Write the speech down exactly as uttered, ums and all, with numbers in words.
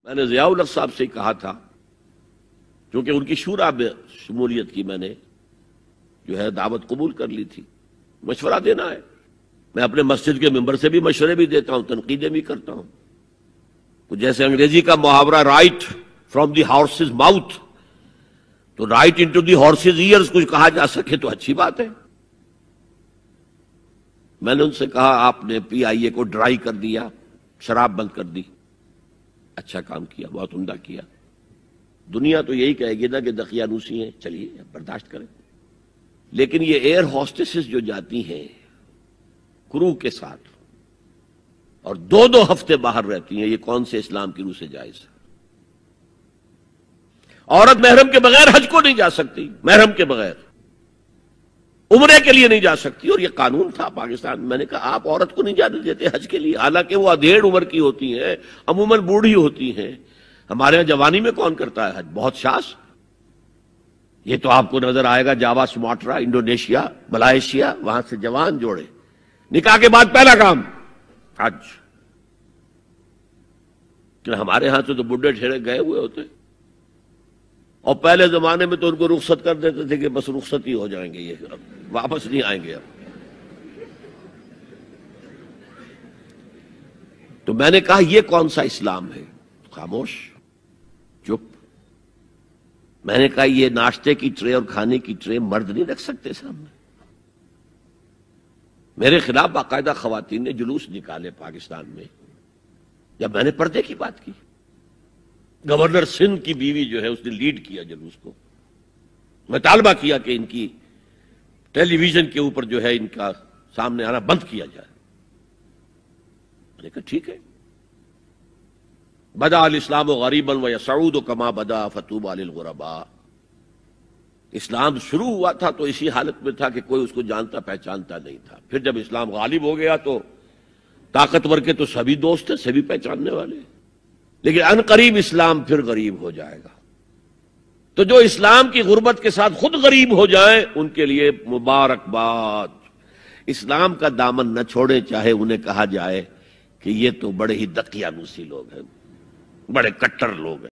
میں نے ضیاء الحق صاحب سے کہا تھا، کیونکہ ان کی شورا میں شمولیت کی میں نے جو ہے دعوت قبول کر لی تھی، مشورہ دینا ہے۔ میں اپنے مسجد کے ممبر سے بھی مشورے بھی دیتا ہوں، تنقیدیں بھی کرتا ہوں۔ تو جیسے انگریزی کا محاورہ right from the horses mouth, تو right into the horses ears کچھ کہا جا سکے تو اچھی بات ہے۔ میں نے ان سے کہا آپ نے پی آئی اے کو ڈرائی کر دیا، شراب بند کر دی، اچھا کام کیا، بہت عمدہ کیا۔ دنیا تو یہی کہے گی نا کہ دقیانوسی ہیں، چلیے برداشت کریں۔ لیکن یہ ایئر ہوسٹسز جو جاتی ہیں کرو کے ساتھ اور دو دو ہفتے باہر رہتی ہیں، یہ کون سے اسلام کی روح سے جائز ہے؟ عورت محرم کے بغیر حج کو نہیں جا سکتی، محرم کے بغیر عمرے کے لیے نہیں جا سکتی، اور یہ قانون تھا پاکستان میں۔ میں نے کہا آپ عورت کو نہیں جانے دیتے حج کے لیے، حالانکہ وہ ادھیڑ عمر کی ہوتی ہیں، عموماً بوڑھی ہوتی ہیں۔ ہمارے یہاں جوانی میں کون کرتا ہے حج؟ بہت شاس۔ یہ تو آپ کو نظر آئے گا جاوا، سماٹرا، انڈونیشیا، ملائیشیا، وہاں سے جوان جوڑے نکاح کے بعد پہلا کام حج۔ کہ ہمارے ہاں سے تو بڈھے ٹھیرے گئے ہوئے ہوتے، اور پہلے زمانے میں تو ان کو رخصت کر دیتے تھے کہ بس رخصت ہی ہو جائیں گے، یہ اب واپس نہیں آئیں گے اب۔ تو میں نے کہا یہ کون سا اسلام ہے؟ خاموش، چپ۔ میں نے کہا یہ ناشتے کی ٹرے اور کھانے کی ٹرے مرد نہیں رکھ سکتے سامنے؟ میرے خلاف باقاعدہ خواتین نے جلوس نکالے پاکستان میں جب میں نے پردے کی بات کی۔ گورنر سندھ کی بیوی جو ہے اس نے لیڈ کیا جلوس کو۔ میں طالبہ کیا کہ ان کی ٹیلی ویژن کے اوپر جو ہے ان کا سامنے آنا بند کیا جائے۔ میں نے کہا ٹھیک ہے۔ بدا الاسلام غریبا ویسعود کما بدا فطوبی للغرباء۔ اسلام شروع ہوا تھا تو اسی حالت میں تھا کہ کوئی اس کو جانتا پہچانتا نہیں تھا، پھر جب اسلام غالب ہو گیا تو طاقتور کے تو سبھی دوست ہیں، سبھی پہچاننے والے، لیکن ان قریب اسلام پھر غریب ہو جائے گا۔ تو جو اسلام کی غربت کے ساتھ خود غریب ہو جائیں ان کے لیے مبارکباد۔ اسلام کا دامن نہ چھوڑیں، چاہے انہیں کہا جائے کہ یہ تو بڑے ہی دقیانوسی لوگ ہیں، بڑے کٹر لوگ ہیں۔